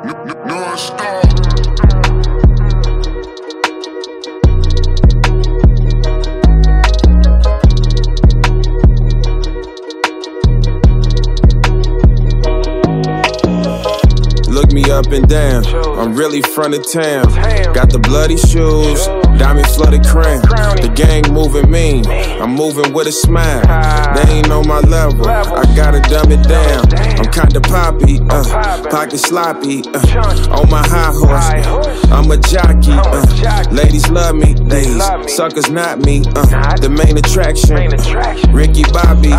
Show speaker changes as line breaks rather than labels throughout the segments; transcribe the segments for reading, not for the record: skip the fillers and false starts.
Non-stop.
Look me up and down, I'm really front of town. Got the bloody shoes, diamond flooded crown. The gang moving mean, I'm moving with a smile. They ain't on my level, I gotta dumb it down. I'm kinda poppy, pocket sloppy, on my high horse, I'm a jockey. Ladies love me, these suckers not me. The main attraction, Ricky Bobby.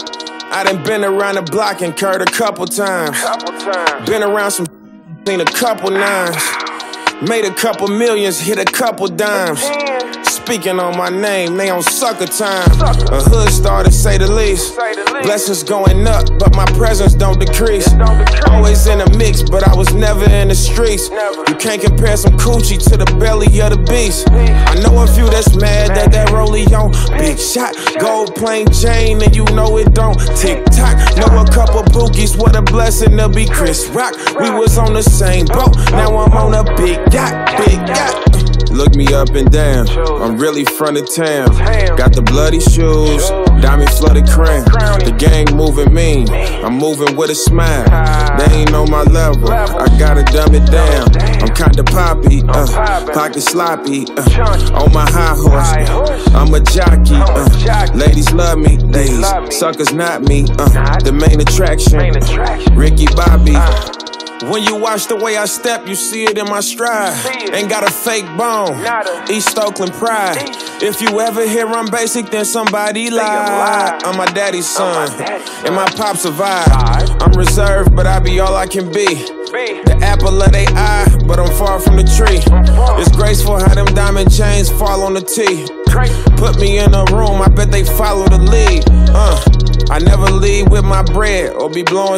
I done been around the block and curved a couple times. Been around some seen a couple nines. Made a couple millions, hit a couple dimes. Speaking on my name, they on sucker time. A hood star to say the least. Blessings going up, but my presence don't decrease. Always in a mix, but I was never in the streets. You can't compare some coochie to the belly of the beast. I know a few that's mad that rollie on. Big shot, gold plain Jane, and you know it don't tick tock. Know a couple bookies, what a blessing to be Chris Rock. We was on the same boat, now I'm on a big yacht, big yacht. Look me up and down, I'm really front of town. Got the bloody shoes, diamond flooded crown. The gang moving mean, I'm moving with a smile. They ain't on my level, I gotta dumb it down. I'm kinda poppy, pocket sloppy, on my high horse, I'm a jockey. Ladies love me, these suckers not me. The main attraction, Ricky Bobby. When you watch the way I step, you see it in my stride. Ain't got a fake bone, East Oakland pride. If you ever hear I'm basic, then somebody lied. I'm my daddy's son, and my pops survived. I'm reserved, but I be all I can be. The apple of they eye, but I'm far from the tree. It's graceful how them diamond chains fall on the tee. Put me in a room, I bet they follow the lead. I never leave with my bread or be blowing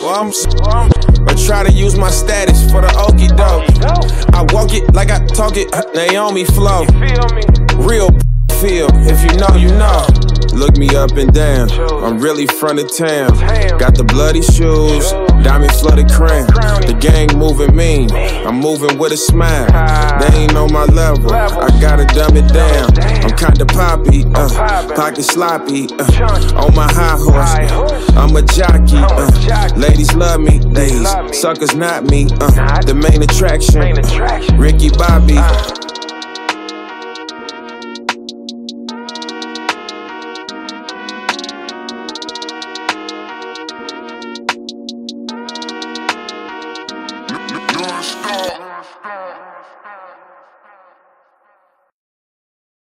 or try to use my status for the okie doke. I walk it like I talk it, Naomi flow. Real feel, if you know, you know. Look me up and down, I'm really front of town. Got the bloody shoes, diamond flooded crown. The gang moving mean, I'm moving with a smile. They ain't on my level, I gotta dumb it down. I'm kinda poppy, pocket sloppy, on my high horse, I'm a jockey. Ladies love me, these suckers not me. The main attraction, Ricky Bobby.
Non-stop.